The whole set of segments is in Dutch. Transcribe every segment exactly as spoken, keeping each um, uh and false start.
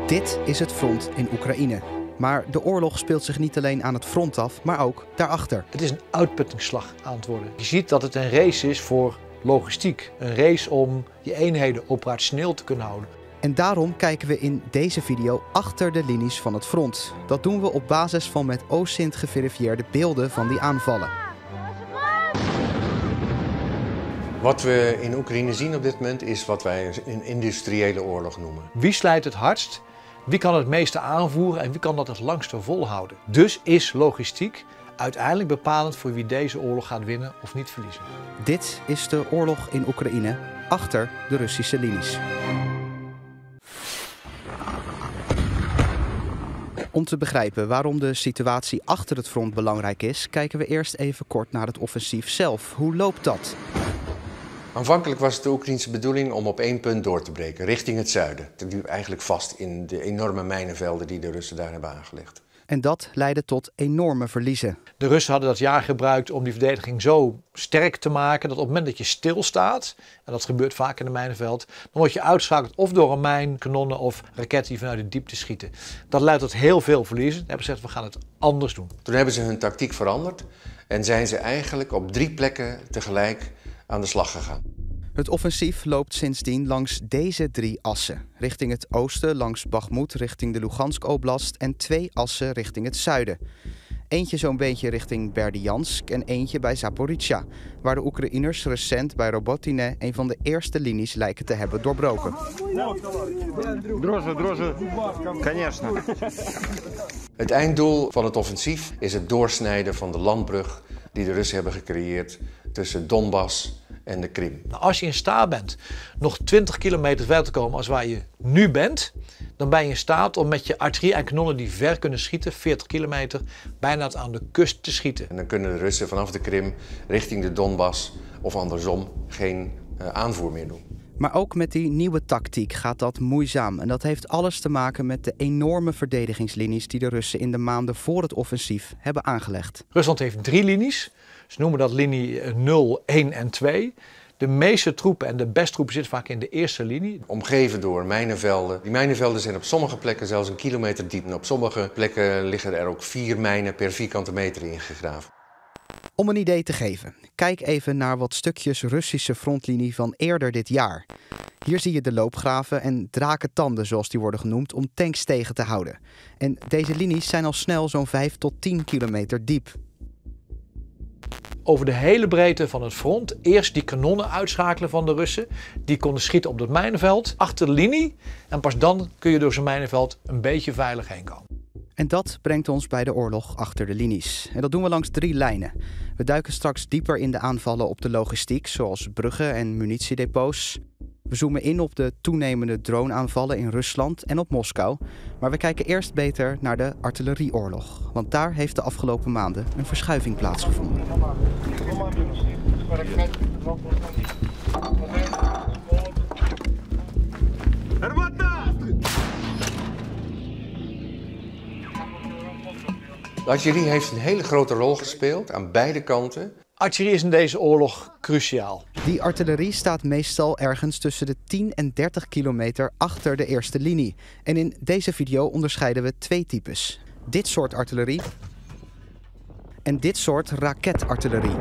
Dit is het front in Oekraïne. Maar de oorlog speelt zich niet alleen aan het front af, maar ook daarachter. Het is een uitputtingsslag aan het worden. Je ziet dat het een race is voor logistiek. Een race om je eenheden operationeel te kunnen houden. En daarom kijken we in deze video achter de linies van het front. Dat doen we op basis van met O S I N T geverifieerde beelden van die aanvallen. Wat we in Oekraïne zien op dit moment is wat wij een industriële oorlog noemen. Wie slijt het hardst? Wie kan het meeste aanvoeren en wie kan dat het langste volhouden? Dus is logistiek uiteindelijk bepalend voor wie deze oorlog gaat winnen of niet verliezen. Dit is de oorlog in Oekraïne achter de Russische linies. Om te begrijpen waarom de situatie achter het front belangrijk is, kijken we eerst even kort naar het offensief zelf. Hoe loopt dat? Aanvankelijk was het de Oekraïnse bedoeling om op één punt door te breken, richting het zuiden. Dat liep eigenlijk vast in de enorme mijnenvelden die de Russen daar hebben aangelegd. En dat leidde tot enorme verliezen. De Russen hadden dat jaar gebruikt om die verdediging zo sterk te maken dat op het moment dat je stilstaat, en dat gebeurt vaak in een mijnenveld, dan word je uitgeschakeld of door een mijn, kanonnen of raketten die vanuit de diepte schieten. Dat leidt tot heel veel verliezen. Ze hebben gezegd, we gaan het anders doen. Toen hebben ze hun tactiek veranderd en zijn ze eigenlijk op drie plekken tegelijk aan de slag gegaan. Het offensief loopt sindsdien langs deze drie assen. Richting het oosten langs Bakhmut richting de Lugansk Oblast en twee assen richting het zuiden. Eentje zo'n beetje richting Berdyansk en eentje bij Zaporizhzhia, waar de Oekraïners recent bij Robotyne een van de eerste linies lijken te hebben doorbroken. Het einddoel van het offensief is het doorsnijden van de landbrug die de Russen hebben gecreëerd tussen Donbass en de Krim. Als je in staat bent nog twintig kilometer verder te komen als waar je nu bent, dan ben je in staat om met je artillerie en kanonnen die ver kunnen schieten, veertig kilometer, bijna tot aan de kust te schieten. En dan kunnen de Russen vanaf de Krim richting de Donbass of andersom geen uh, aanvoer meer doen. Maar ook met die nieuwe tactiek gaat dat moeizaam. En dat heeft alles te maken met de enorme verdedigingslinies die de Russen in de maanden voor het offensief hebben aangelegd. Rusland heeft drie linies. Ze noemen dat linie nul, één en twee. De meeste troepen en de beste troepen zitten vaak in de eerste linie. Omgeven door mijnenvelden. Die mijnenvelden zijn op sommige plekken zelfs een kilometer diep. En op sommige plekken liggen er ook vier mijnen per vierkante meter ingegraven. Om een idee te geven, kijk even naar wat stukjes Russische frontlinie van eerder dit jaar. Hier zie je de loopgraven en drakentanden, zoals die worden genoemd, om tanks tegen te houden. En deze linies zijn al snel zo'n vijf tot tien kilometer diep. Over de hele breedte van het front eerst die kanonnen uitschakelen van de Russen. Die konden schieten op dat mijnenveld, achter de linie. En pas dan kun je door zo'n mijnenveld een beetje veilig heen komen. En dat brengt ons bij de oorlog achter de linies. En dat doen we langs drie lijnen. We duiken straks dieper in de aanvallen op de logistiek, zoals bruggen en munitiedepots. We zoomen in op de toenemende droneaanvallen in Rusland en op Moskou. Maar we kijken eerst beter naar de artillerieoorlog. Want daar heeft de afgelopen maanden een verschuiving plaatsgevonden. De artillerie heeft een hele grote rol gespeeld aan beide kanten. Artillerie is in deze oorlog cruciaal. Die artillerie staat meestal ergens tussen de tien en dertig kilometer achter de eerste linie. En in deze video onderscheiden we twee types. Dit soort artillerie en dit soort raketartillerie.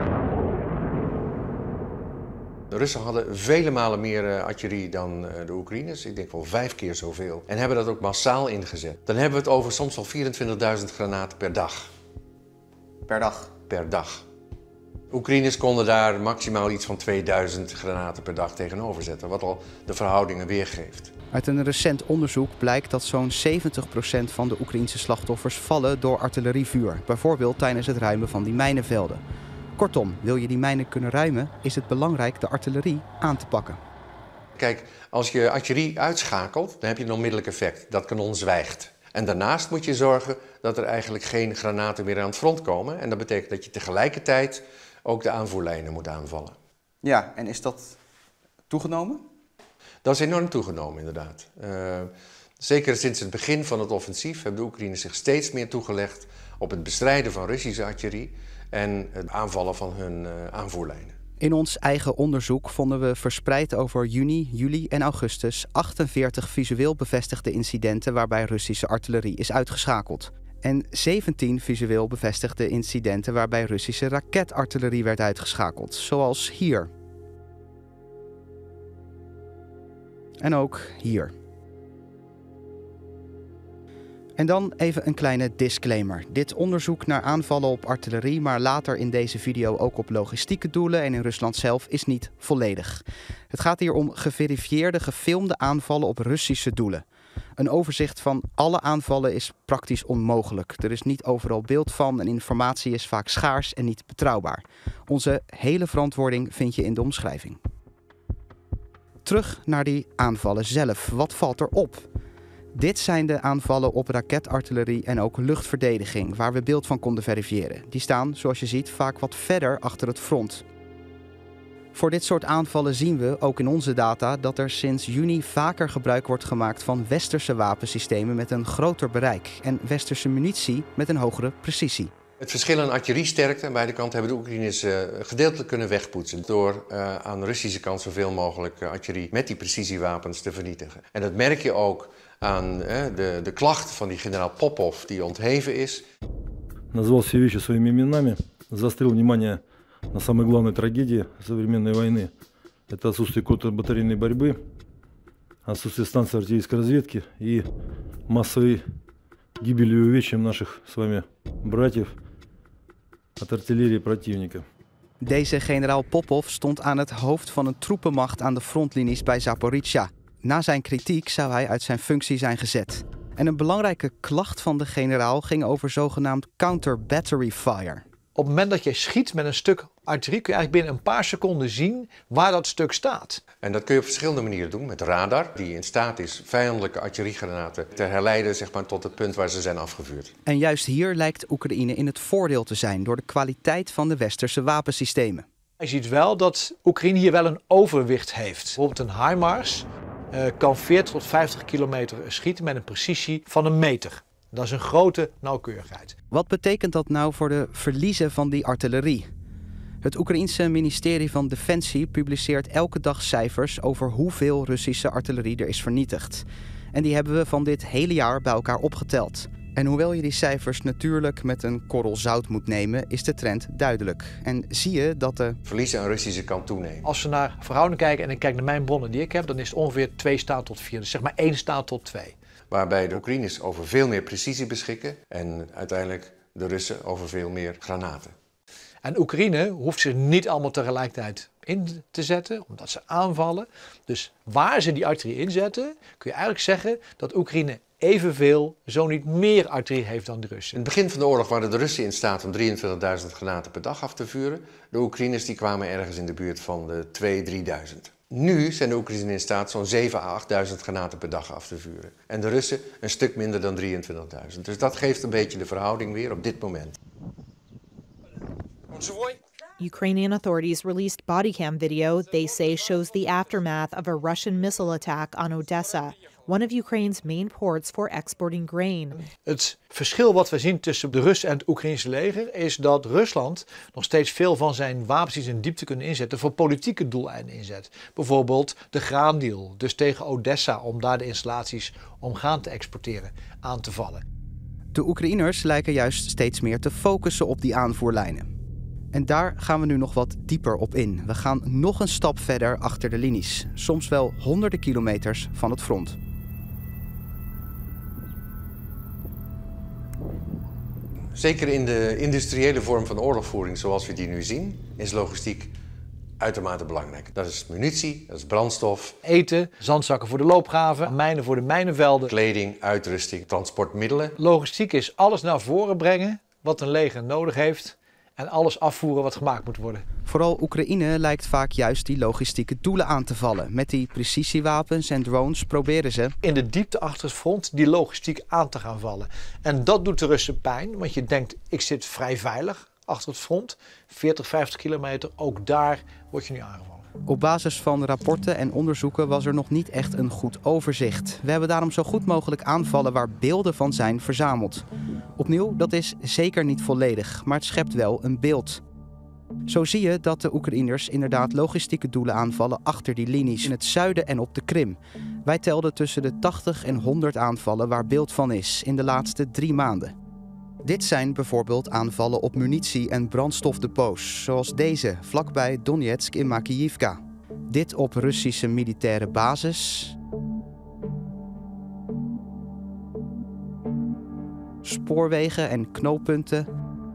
De Russen hadden vele malen meer uh, artillerie dan uh, de Oekraïners. Ik denk wel vijf keer zoveel. En hebben dat ook massaal ingezet. Dan hebben we het over soms al vierentwintigduizend granaten per dag. Per dag? Per dag. Oekraïners konden daar maximaal iets van tweeduizend granaten per dag tegenover zetten. Wat al de verhoudingen weergeeft. Uit een recent onderzoek blijkt dat zo'n zeventig procent van de Oekraïnse slachtoffers vallen door artillerievuur. Bijvoorbeeld tijdens het ruimen van die mijnenvelden. Kortom, wil je die mijnen kunnen ruimen, is het belangrijk de artillerie aan te pakken. Kijk, als je artillerie uitschakelt, dan heb je een onmiddellijk effect. Dat kanon zwijgt. En daarnaast moet je zorgen dat er eigenlijk geen granaten meer aan het front komen. En dat betekent dat je tegelijkertijd ook de aanvoerlijnen moet aanvallen. Ja, en is dat toegenomen? Dat is enorm toegenomen, inderdaad. Uh, zeker sinds het begin van het offensief hebben de Oekraïners zich steeds meer toegelegd op het bestrijden van Russische artillerie en het aanvallen van hun uh, aanvoerlijnen. In ons eigen onderzoek vonden we verspreid over juni, juli en augustus achtenveertig visueel bevestigde incidenten waarbij Russische artillerie is uitgeschakeld. En zeventien visueel bevestigde incidenten waarbij Russische raketartillerie werd uitgeschakeld, zoals hier. En ook hier. En dan even een kleine disclaimer. Dit onderzoek naar aanvallen op artillerie, maar later in deze video ook op logistieke doelen en in Rusland zelf, is niet volledig. Het gaat hier om geverifieerde, gefilmde aanvallen op Russische doelen. Een overzicht van alle aanvallen is praktisch onmogelijk. Er is niet overal beeld van en informatie is vaak schaars en niet betrouwbaar. Onze hele verantwoording vind je in de omschrijving. Terug naar die aanvallen zelf. Wat valt er op? Dit zijn de aanvallen op raketartillerie en ook luchtverdediging, waar we beeld van konden verifiëren. Die staan, zoals je ziet, vaak wat verder achter het front. Voor dit soort aanvallen zien we, ook in onze data, dat er sinds juni vaker gebruik wordt gemaakt van westerse wapensystemen met een groter bereik en westerse munitie met een hogere precisie. Het verschil in artilleriesterkte aan beide kanten hebben de Oekraïners uh, gedeeltelijk kunnen wegpoetsen door uh, aan de Russische kant zoveel mogelijk uh, artillerie met die precisiewapens te vernietigen. En dat merk je ook aan uh, de, de klacht van die generaal Popov die ontheven is. Назвал все вещи своими именами, заострил внимание на самой главной трагедии современной войны. Это отсутствие контрбатарейной борьбы, отсутствие станций артиллерийской разведки и массовой гибели и увечьям наших с вами братьев от артиллерии противника. Deze generaal Popov stond aan het hoofd van een troepenmacht aan de frontlinies bij Zaporizhzhia. Na zijn kritiek zou hij uit zijn functie zijn gezet. En een belangrijke klacht van de generaal ging over zogenaamd counter-battery fire. Op het moment dat je schiet met een stuk artillerie kun je eigenlijk binnen een paar seconden zien waar dat stuk staat. En dat kun je op verschillende manieren doen. Met radar, die in staat is vijandelijke artilleriegranaten te herleiden, zeg maar, tot het punt waar ze zijn afgevuurd. En juist hier lijkt Oekraïne in het voordeel te zijn door de kwaliteit van de westerse wapensystemen. Je ziet wel dat Oekraïne hier wel een overwicht heeft. Bijvoorbeeld een HIMARS uh, kan veertig tot vijftig kilometer schieten met een precisie van een meter. Dat is een grote nauwkeurigheid. Wat betekent dat nou voor de verliezen van die artillerie? Het Oekraïense ministerie van Defensie publiceert elke dag cijfers over hoeveel Russische artillerie er is vernietigd. En die hebben we van dit hele jaar bij elkaar opgeteld. En hoewel je die cijfers natuurlijk met een korrel zout moet nemen, is de trend duidelijk. En zie je dat de verliezen aan de Russische kant toenemen. Als we naar verhouding kijken en ik kijk naar mijn bronnen die ik heb, dan is het ongeveer twee staat tot vier. Dus zeg maar één staat tot twee. Waarbij de Oekraïners over veel meer precisie beschikken en uiteindelijk de Russen over veel meer granaten. En Oekraïne hoeft zich niet allemaal tegelijkertijd in te zetten, omdat ze aanvallen. Dus waar ze die artillerie inzetten, kun je eigenlijk zeggen dat Oekraïne evenveel, zo niet meer artillerie heeft dan de Russen. In het begin van de oorlog waren de Russen in staat om drieëntwintigduizend granaten per dag af te vuren. De Oekraïners die kwamen ergens in de buurt van de tweeduizend, drieduizend. Nu zijn de Oekraïners in staat zo'n zevenduizend à achtduizend granaten per dag af te vuren. En de Russen een stuk minder dan drieëntwintigduizend. Dus dat geeft een beetje de verhouding weer op dit moment. Ukrainian authorities released bodycam video they say shows the aftermath of a Russian missile attack on Odessa, one of Ukraine's main ports for exporting grain. Het verschil wat we zien tussen de Russen en het Oekraïnse leger is dat Rusland nog steeds veel van zijn wapens in diepte kunnen inzetten voor politieke doeleinden inzet. Bijvoorbeeld de graandeal, dus tegen Odessa om daar de installaties om graan te exporteren aan te vallen. De Oekraïners lijken juist steeds meer te focussen op die aanvoerlijnen. En daar gaan we nu nog wat dieper op in. We gaan nog een stap verder achter de linies, soms wel honderden kilometers van het front. Zeker in de industriële vorm van oorlogvoering zoals we die nu zien, is logistiek uitermate belangrijk. Dat is munitie, dat is brandstof. Eten, zandzakken voor de loopgraven, mijnen voor de mijnenvelden. Kleding, uitrusting, transportmiddelen. Logistiek is alles naar voren brengen wat een leger nodig heeft en alles afvoeren wat gemaakt moet worden. Vooral Oekraïne lijkt vaak juist die logistieke doelen aan te vallen. Met die precisiewapens en drones proberen ze in de diepte achter het front die logistiek aan te gaan vallen. En dat doet de Russen pijn, want je denkt ik zit vrij veilig achter het front. veertig, vijftig kilometer, ook daar word je nu aangevallen. Op basis van rapporten en onderzoeken was er nog niet echt een goed overzicht. We hebben daarom zo goed mogelijk aanvallen waar beelden van zijn verzameld. Opnieuw, dat is zeker niet volledig, maar het schept wel een beeld. Zo zie je dat de Oekraïners inderdaad logistieke doelen aanvallen achter die linies in het zuiden en op de Krim. Wij telden tussen de tachtig en honderd aanvallen waar beeld van is in de laatste drie maanden. Dit zijn bijvoorbeeld aanvallen op munitie- en brandstofdepots, zoals deze vlakbij Donetsk in Makijivka. Dit op Russische militaire bases, spoorwegen en knooppunten,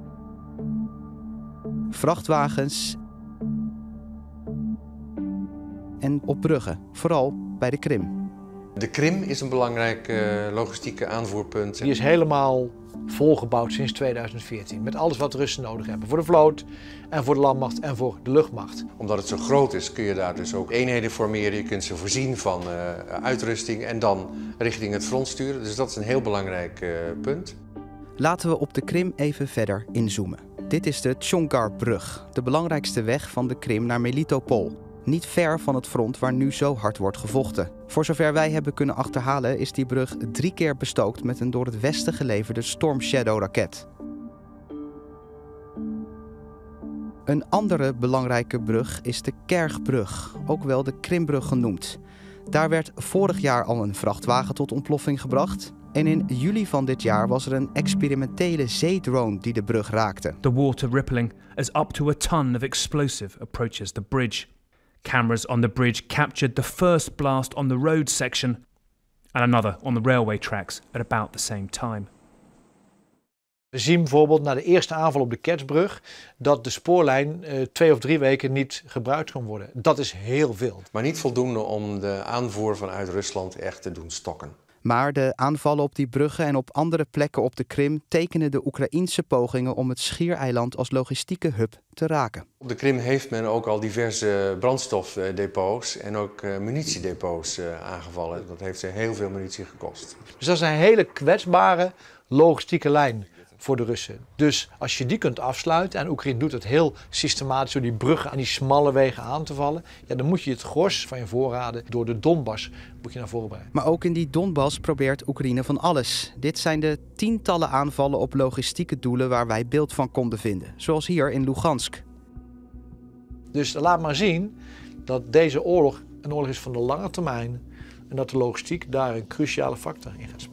vrachtwagens en op bruggen, vooral bij de Krim. De Krim is een belangrijk uh, logistieke aanvoerpunt. Die is helemaal volgebouwd sinds tweeduizend veertien. Met alles wat Russen nodig hebben. Voor de vloot en voor de landmacht en voor de luchtmacht. Omdat het zo groot is kun je daar dus ook eenheden formeren. Je kunt ze voorzien van uh, uitrusting en dan richting het front sturen. Dus dat is een heel belangrijk uh, punt. Laten we op de Krim even verder inzoomen. Dit is de Tjongarbrug, de belangrijkste weg van de Krim naar Melitopol. Niet ver van het front waar nu zo hard wordt gevochten. Voor zover wij hebben kunnen achterhalen is die brug drie keer bestookt met een door het westen geleverde Storm Shadow-raket. Een andere belangrijke brug is de Kerchbrug, ook wel de Krimbrug genoemd. Daar werd vorig jaar al een vrachtwagen tot ontploffing gebracht. En in juli van dit jaar was er een experimentele zeedrone die de brug raakte. The water rippling as up to a ton of explosive approaches the bridge. Cameras on the bridge captured the first blast on the road section and another on the railway tracks at about the same time. We zien bijvoorbeeld na de eerste aanval op de Kerchbrug dat de spoorlijn uh, twee of drie weken niet gebruikt kan worden. Dat is heel veel. Maar niet voldoende om de aanvoer vanuit Rusland echt te doen stokken. Maar de aanvallen op die bruggen en op andere plekken op de Krim tekenen de Oekraïense pogingen om het schiereiland als logistieke hub te raken. Op de Krim heeft men ook al diverse brandstofdepots en ook munitiedepots aangevallen. Dat heeft ze heel veel munitie gekost. Dus dat is een hele kwetsbare logistieke lijn voor de Russen. Dus als je die kunt afsluiten, en Oekraïne doet het heel systematisch door die bruggen en die smalle wegen aan te vallen, ja, dan moet je het gros van je voorraden door de Donbass moet je naar voren brengen. Maar ook in die Donbass probeert Oekraïne van alles. Dit zijn de tientallen aanvallen op logistieke doelen waar wij beeld van konden vinden, zoals hier in Lugansk. Dus laat maar zien dat deze oorlog een oorlog is van de lange termijn en dat de logistiek daar een cruciale factor in gaat spelen.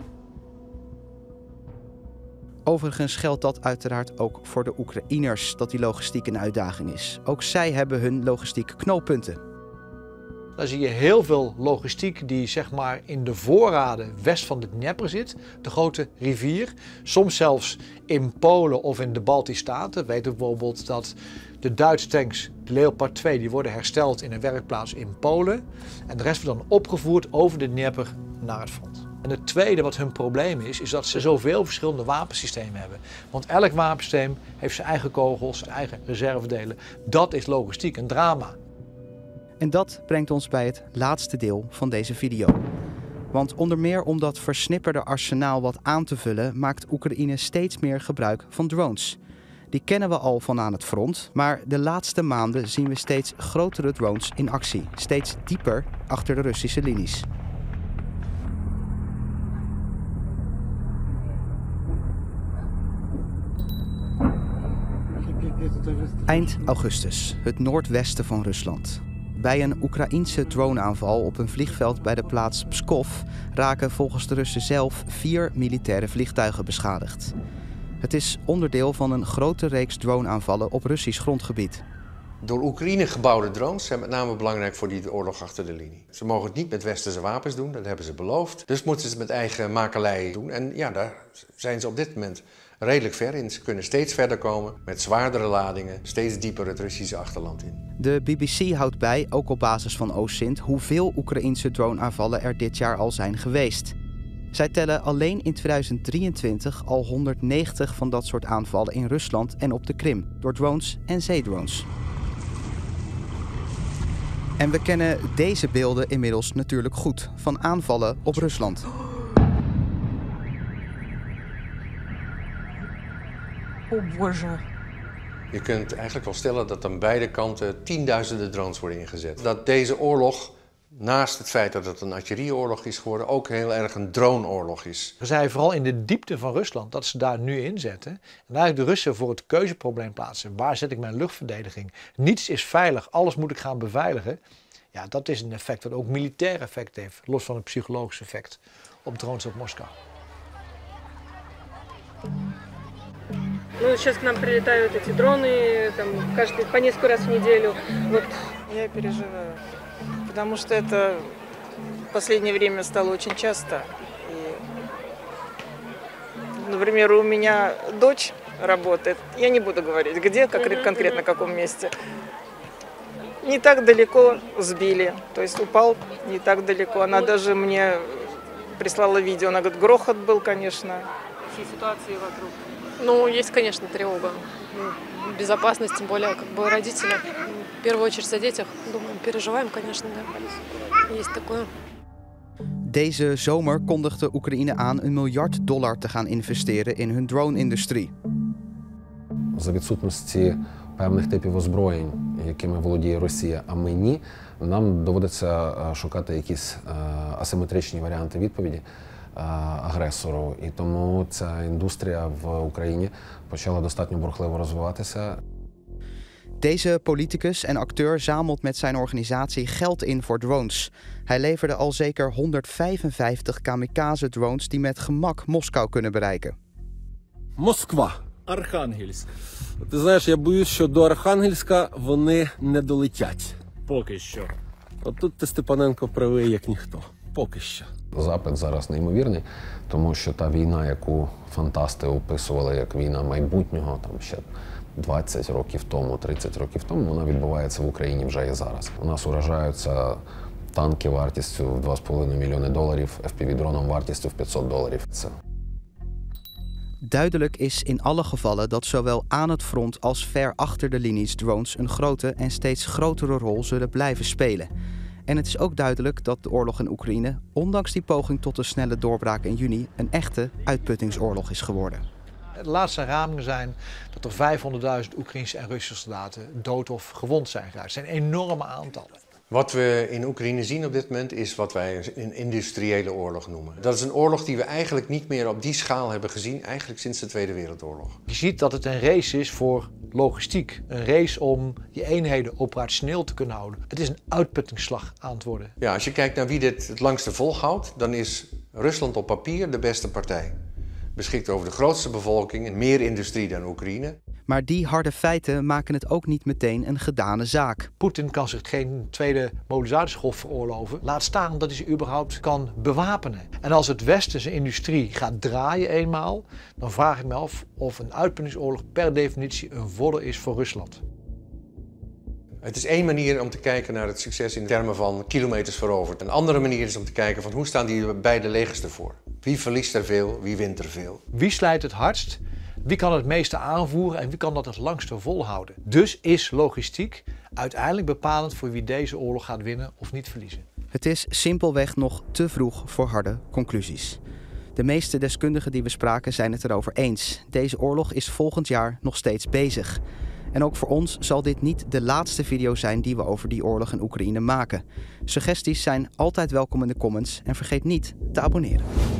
Overigens geldt dat uiteraard ook voor de Oekraïners, dat die logistiek een uitdaging is. Ook zij hebben hun logistieke knooppunten. Daar zie je heel veel logistiek die zeg maar in de voorraden west van de Dnieper zit, de grote rivier. Soms zelfs in Polen of in de Baltische Staten. We weten bijvoorbeeld dat de Duitse tanks, de Leopard twee, die worden hersteld in een werkplaats in Polen. En de rest wordt dan opgevoerd over de Dnieper naar het front. En het tweede wat hun probleem is, is dat ze zoveel verschillende wapensystemen hebben. Want elk wapensysteem heeft zijn eigen kogels, zijn eigen reservedelen. Dat is logistiek, een drama. En dat brengt ons bij het laatste deel van deze video. Want onder meer om dat versnipperde arsenaal wat aan te vullen, maakt Oekraïne steeds meer gebruik van drones. Die kennen we al van aan het front, maar de laatste maanden zien we steeds grotere drones in actie. Steeds dieper achter de Russische linies. Eind augustus, het noordwesten van Rusland. Bij een Oekraïense droneaanval op een vliegveld bij de plaats Pskov raken volgens de Russen zelf vier militaire vliegtuigen beschadigd. Het is onderdeel van een grote reeks droneaanvallen op Russisch grondgebied. Door Oekraïne gebouwde drones zijn met name belangrijk voor die oorlog achter de linie. Ze mogen het niet met westerse wapens doen, dat hebben ze beloofd. Dus moeten ze het met eigen makelij doen. En ja, daar zijn ze op dit moment redelijk ver in. Ze kunnen steeds verder komen met zwaardere ladingen, steeds dieper het Russische achterland in. De B B C houdt bij, ook op basis van OSINT, hoeveel Oekraïense droneaanvallen er dit jaar al zijn geweest. Zij tellen alleen in tweeduizend drieëntwintig al honderdnegentig van dat soort aanvallen in Rusland en op de Krim, door drones en zeedrones. En we kennen deze beelden inmiddels natuurlijk goed, van aanvallen op Rusland. Oh, Boże. Je kunt eigenlijk wel stellen dat aan beide kanten tienduizenden drones worden ingezet. Dat deze oorlog naast het feit dat het een artillerieoorlog is geworden, ook heel erg een droneoorlog is. We zijn vooral in de diepte van Rusland dat ze daar nu in zetten. En eigenlijk de Russen voor het keuzeprobleem plaatsen. Waar zet ik mijn luchtverdediging? Niets is veilig, alles moet ik gaan beveiligen. Ja, dat is een effect dat ook militair effect heeft, los van het psychologische effect op drones op Moskou. Ну, сейчас к нам прилетают эти дроны, там, каждый, по несколько раз в неделю. Вот. Я переживаю, потому что это в последнее время стало очень часто. И, например, у меня дочь работает, я не буду говорить, где, как, конкретно в каком месте. Не так далеко сбили, то есть упал не так далеко. Она даже мне прислала видео, она говорит, грохот был, конечно. Все ситуации вокруг. Ну, есть, конечно, тревога. Безопасность, тем более, как бы родители, в первую очередь о детях, думаю, переживаем, конечно, да. Есть такое. Deze zomer kondigde Oekraïne aan een miljard dollar te gaan investeren in hun drone-industrie. За відсутності певних типів озброєнь, якими володіє Росія, а ми ні, нам доводиться шукати якісь асиметричні варіанти відповіді агресору. І тому ця індустрія в Україні почала достатньо бурхливо розвиватися. Deze politicus en acteur zamelt met zijn organisatie geld in voor drones. Hij leverde al zeker honderdvijfenvijftig kamikaze-drones die met gemak Moskou kunnen bereiken. Москва, Архангельськ. Ти знаєш, я боюсь, що до Архангельська вони не долетять. Поки що. От тут ти, Степаненко, правий як ніхто. Поки що. Запит зараз неймовірний, тому що та війна, яку фантасти описували як війна майбутнього, там ще двадцять років тому, тридцять років тому, вона відбувається в Україні вже і зараз. У нас уражаються танки вартістю в два з половиною мільйони доларів, еф пі ві-дроном вартістю в п'ятсот доларів. Це. Duidelijk is in alle gevallen dat zowel aan het front als ver achter de linies drones een grote en steeds grotere rol zullen blijven spelen. En het is ook duidelijk dat de oorlog in Oekraïne, ondanks die poging tot een snelle doorbraak in juni, een echte uitputtingsoorlog is geworden. De laatste ramingen zijn dat er vijfhonderdduizend Oekraïnse en Russische soldaten dood of gewond zijn geraakt. Dat zijn enorme aantallen. Wat we in Oekraïne zien op dit moment is wat wij een industriële oorlog noemen. Dat is een oorlog die we eigenlijk niet meer op die schaal hebben gezien, eigenlijk sinds de Tweede Wereldoorlog. Je ziet dat het een race is voor logistiek. Een race om je eenheden operationeel te kunnen houden. Het is een uitputtingsslag aan het worden. Ja, als je kijkt naar wie dit het langste volhoudt, dan is Rusland op papier de beste partij. Beschikt over de grootste bevolking en meer industrie dan Oekraïne. Maar die harde feiten maken het ook niet meteen een gedane zaak. Poetin kan zich geen tweede mobilisatiegolf veroorloven. Laat staan dat hij ze überhaupt kan bewapenen. En als het Westen zijn industrie gaat draaien eenmaal, dan vraag ik me af of een uitputtingsoorlog per definitie een voordeel is voor Rusland. Het is één manier om te kijken naar het succes in termen van kilometers veroverd. Een andere manier is om te kijken van hoe staan die beide legers ervoor. Wie verliest er veel, wie wint er veel. Wie slijt het hardst? Wie kan het meeste aanvoeren en wie kan dat het langste volhouden? Dus is logistiek uiteindelijk bepalend voor wie deze oorlog gaat winnen of niet verliezen. Het is simpelweg nog te vroeg voor harde conclusies. De meeste deskundigen die we spraken zijn het erover eens. Deze oorlog is volgend jaar nog steeds bezig. En ook voor ons zal dit niet de laatste video zijn die we over die oorlog in Oekraïne maken. Suggesties zijn altijd welkom in de comments en vergeet niet te abonneren.